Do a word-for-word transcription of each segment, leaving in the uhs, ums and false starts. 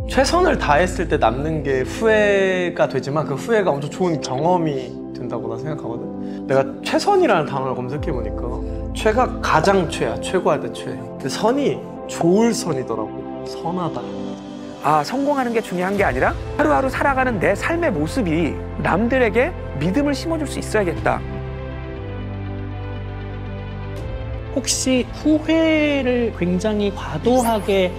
최선을 다했을 때 남는 게 후회가 되지만 그 후회가 엄청 좋은 경험이 된다고 난 생각하거든. 내가 최선이라는 단어를 검색해보니까 최가 가장 최야. 최고할 때 최. 근데 선이 좋을 선이더라고. 선하다. 아, 성공하는 게 중요한 게 아니라 하루하루 살아가는 내 삶의 모습이 남들에게 믿음을 심어줄 수 있어야겠다. 혹시 후회를 굉장히 과도하게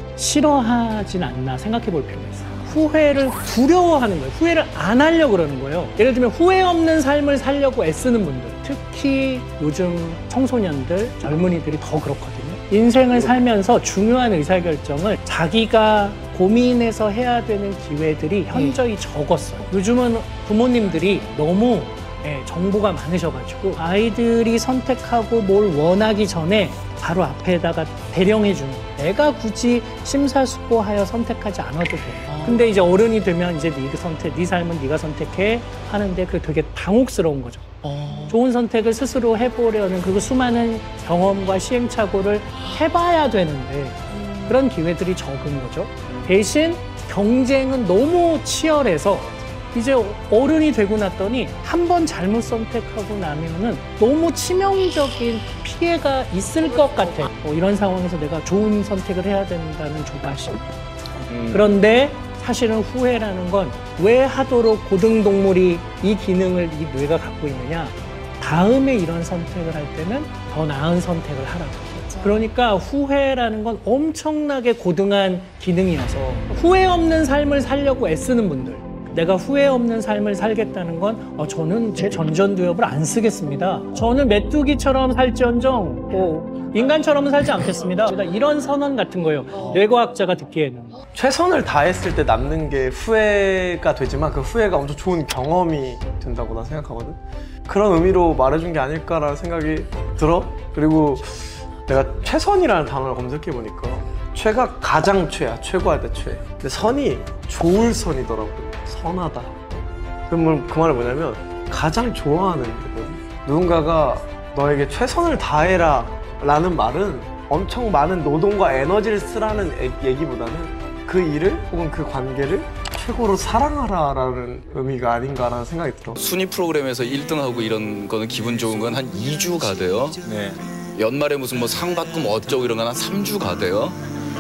싫어하진 않나 생각해 볼 필요가 있어요. 후회를 두려워하는 거예요. 후회를 안 하려고 그러는 거예요. 예를 들면 후회 없는 삶을 살려고 애쓰는 분들, 특히 요즘 청소년들, 젊은이들이 더 그렇거든요. 인생을 살면서 중요한 의사결정을 자기가 고민해서 해야 되는 기회들이 현저히 적었어요. 요즘은 부모님들이 너무 네, 정보가 많으셔가지고 아이들이 선택하고 뭘 원하기 전에 바로 앞에다가 대령해주는, 내가 굳이 심사숙고하여 선택하지 않아도 돼. 아. 근데 이제 어른이 되면 이제 네 선택, 네 삶은 네가 선택해 하는데 그게 되게 당혹스러운 거죠. 아. 좋은 선택을 스스로 해보려는 그리고 수많은 경험과 시행착오를 해봐야 되는데 그런 기회들이 적은 거죠. 대신 경쟁은 너무 치열해서 이제 어른이 되고 났더니 한 번 잘못 선택하고 나면은 너무 치명적인 피해가 있을 것 같아. 뭐 이런 상황에서 내가 좋은 선택을 해야 된다는 조바심. 음. 그런데 사실은 후회라는 건 왜 하도록 고등동물이 이 기능을 이 뇌가 갖고 있느냐. 다음에 이런 선택을 할 때는 더 나은 선택을 하라고. 그러니까 후회라는 건 엄청나게 고등한 기능이어서 후회 없는 삶을 살려고 애쓰는 분들, 내가 후회 없는 삶을 살겠다는 건 어, 저는 제 전전두엽을 안 쓰겠습니다. 저는 메뚜기처럼 살지언정 뭐 인간처럼은 살지 않겠습니다. 이런 선언 같은 거예요. 뇌과학자가 듣기에는. 최선을 다했을 때 남는 게 후회가 되지만 그 후회가 엄청 좋은 경험이 된다고 난 생각하거든. 그런 의미로 말해준 게 아닐까라는 생각이 들어. 그리고 내가 최선이라는 단어를 검색해보니까 최가 가장 최야. 최고할 때 최. 근데 선이 좋을 선이더라고. 선하다. 그러면 그 말은 뭐냐면 가장 좋아하는 거거든. 누군가가 너에게 최선을 다해라 라는 말은 엄청 많은 노동과 에너지를 쓰라는 얘기보다는 그 일을 혹은 그 관계를 최고로 사랑하라 라는 의미가 아닌가라는 생각이 들어. 순위 프로그램에서 일 등하고 이런 거는 기분 좋은 건 한 이 주 가대요. 네. 연말에 무슨 뭐 상 받고 뭐 어쩌고 이런 건 한 삼 주 가대요.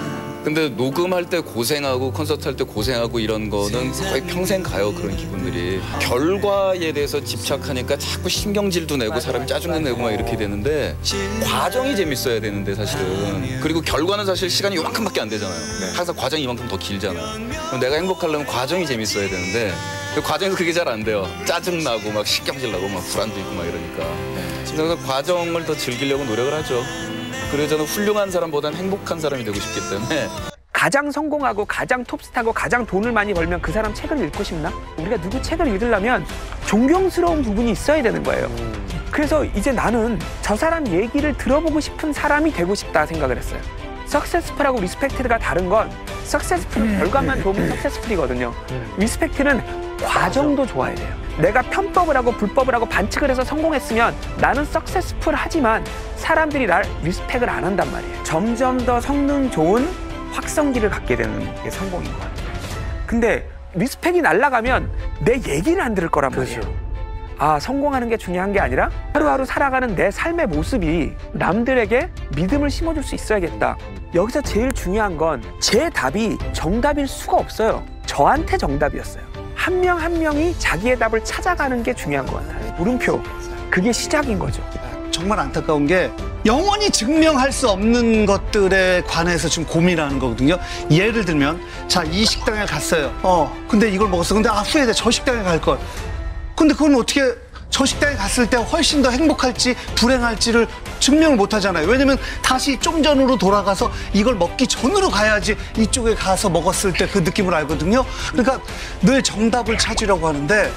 근데 녹음할 때 고생하고 콘서트 할 때 고생하고 이런 거는 거의 평생 가요. 그런 기분들이. 결과에 대해서 집착하니까 자꾸 신경질도 내고 사람이 짜증도 내고 막 이렇게 되는데 과정이 재밌어야 되는데 사실은. 그리고 결과는 사실 시간이 요만큼밖에 안 되잖아요. 항상 과정이 이만큼 더 길잖아요. 그럼 내가 행복하려면 과정이 재밌어야 되는데 그 과정에서 그게 잘 안 돼요. 짜증나고 막 신경질 나고 막 불안도 있고 막 이러니까. 그래서 과정을 더 즐기려고 노력을 하죠. 그래서 저는 훌륭한 사람보다는 행복한 사람이 되고 싶기 때문에. 가장 성공하고 가장 톱스타고 가장 돈을 많이 벌면 그 사람 책을 읽고 싶나? 우리가 누구 책을 읽으려면 존경스러운 부분이 있어야 되는 거예요. 그래서 이제 나는 저 사람 얘기를 들어보고 싶은 사람이 되고 싶다 생각을 했어요. 석세스풀하고 리스펙트가 다른 건 석세스풀은 결과만 좋으면 석세스풀이거든요. 리스펙트는 과정도 좋아야 돼요. 내가 편법을 하고 불법을 하고 반칙을 해서 성공했으면 나는 석세스풀 하지만 사람들이 날 리스펙을 안 한단 말이에요. 점점 더 성능 좋은 확성기를 갖게 되는 게 성공인 것 같아요. 근데 리스펙이 날아가면 내 얘기를 안 들을 거란 말이에요. 그렇죠. 아, 성공하는 게 중요한 게 아니라 하루하루 살아가는 내 삶의 모습이 남들에게 믿음을 심어줄 수 있어야겠다. 여기서 제일 중요한 건 제 답이 정답일 수가 없어요. 저한테 정답이었어요. 한 명 한 명이 자기의 답을 찾아가는 게 중요한 것 같아요. 물음표, 그게 시작인 거죠. 정말 안타까운 게 영원히 증명할 수 없는 것들에 관해서 지금 고민하는 거거든요. 예를 들면 자, 이 식당에 갔어요. 어, 근데 이걸 먹었어. 근데 아, 후회돼. 저 식당에 갈 걸. 근데 그건 어떻게 저 식당에 갔을 때 훨씬 더 행복할지 불행할지를 증명을 못 하잖아요. 왜냐면 다시 좀 전으로 돌아가서 이걸 먹기 전으로 가야지 이쪽에 가서 먹었을 때 그 느낌을 알거든요. 그러니까 늘 정답을 찾으려고 하는데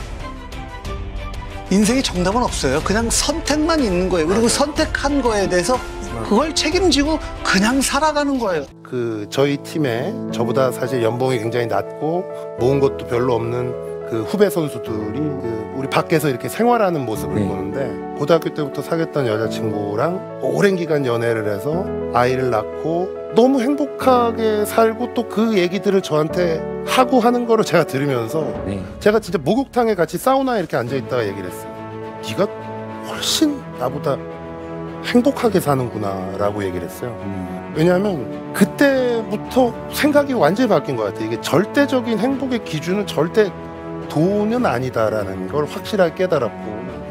인생에 정답은 없어요. 그냥 선택만 있는 거예요. 그리고 선택한 거에 대해서 그걸 책임지고 그냥 살아가는 거예요. 그 저희 팀에 저보다 사실 연봉이 굉장히 낮고 모은 것도 별로 없는 그 그 후배 선수들이 그 우리 밖에서 이렇게 생활하는 모습을 네. 보는데 고등학교 때부터 사귀었던 여자친구랑 오랜 기간 연애를 해서 아이를 낳고 너무 행복하게 살고 또 그 얘기들을 저한테 하고 하는 거를 제가 들으면서 네. 제가 진짜 목욕탕에 같이 사우나에 이렇게 앉아있다가 얘기를 했어요. 네가 훨씬 나보다 행복하게 사는구나 라고 얘기를 했어요. 왜냐하면 그때부터 생각이 완전히 바뀐 것 같아요. 이게 절대적인 행복의 기준은 절대 돈은 아니다라는 걸 확실하게 깨달았고